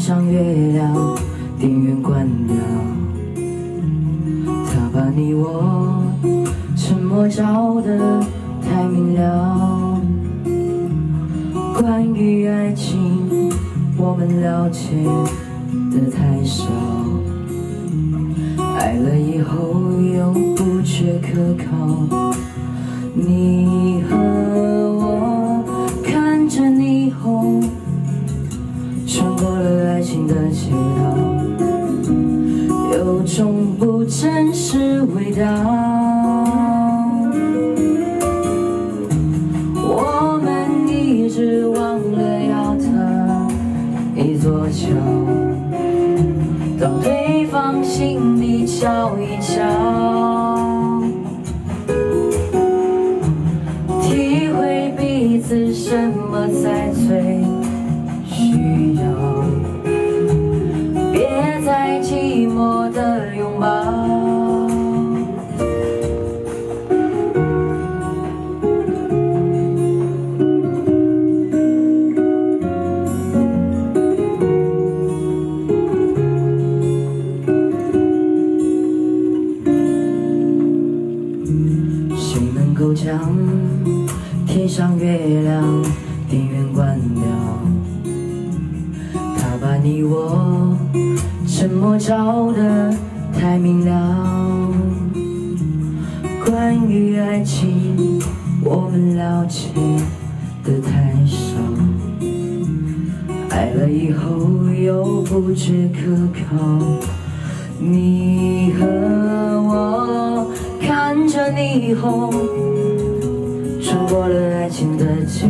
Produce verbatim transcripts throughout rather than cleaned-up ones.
上月亮，电源关掉，他把你我沉默照得太明了。关于爱情，我们了解的太少，爱了以后又不觉可靠。你和我看着霓虹，穿过了爱情的街道，有种不真实味道。我们一直忘了要搭一座桥，到对方心里瞧一瞧，体会彼此什么才最需要，别再寂寞的拥抱。谁能够将天上月亮电源关掉？他把你我沉默照得太明了。关于爱情，我们了解的太少，爱了以后又不觉可靠。你和我看着霓虹，穿过了爱情的街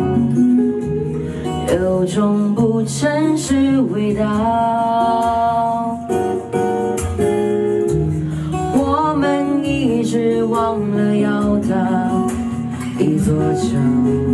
道，有种不真实味道。我们一直忘了要搭一座桥，